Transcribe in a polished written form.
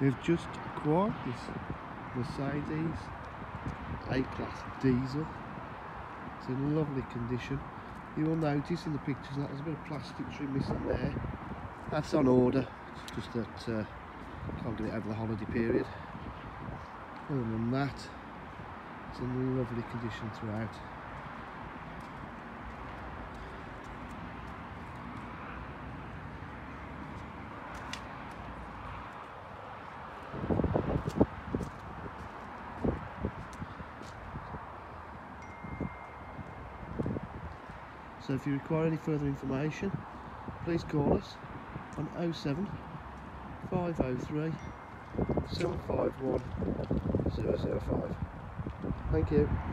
We've just acquired this Mercedes A-Class diesel. It's in lovely condition. You will notice in the pictures that there's a bit of plastic trim missing there. That's on order, it's just that can't get it over the holiday period. Other than that, it's in lovely condition throughout. So if you require any further information, please call us on 07 503 751 005. Thank you.